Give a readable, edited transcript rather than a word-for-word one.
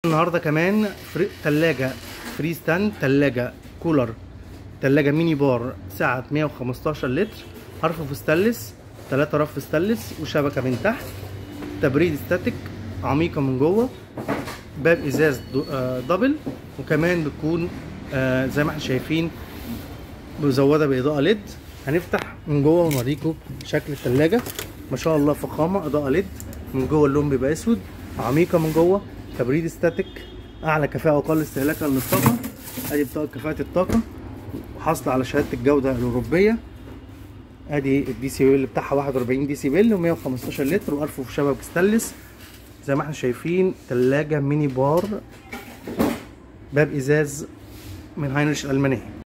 النهارده كمان تلاجة فري ستاند، تلاجة كولر، تلاجة ميني بار سعة 115 لتر، رف ستانلس، 3 رف ستانلس وشبكة من تحت، تبريد ستاتيك، عميقة من جوه، باب ازاز دبل، وكمان بتكون زي ما احنا شايفين مزودة بإضاءة ليد. هنفتح من جوه ونوريكم شكل التلاجة. ما شاء الله فخامة، إضاءة ليد من جوه، اللون بيبقى اسود، عميقة من جوه، تبريد ستاتيك، اعلى كفاءة واقل استهلاكا للطاقة. ادي بطاقة كفاءة الطاقة وحاصلة على شهادة الجودة الأوروبية. ادي الدي سي بيل بتاعها 41 دي سي بيل و115 لتر، وارفف شبك ستانلس. زي ما احنا شايفين تلاجة ميني بار، باب ازاز من هاينريش الألمانية.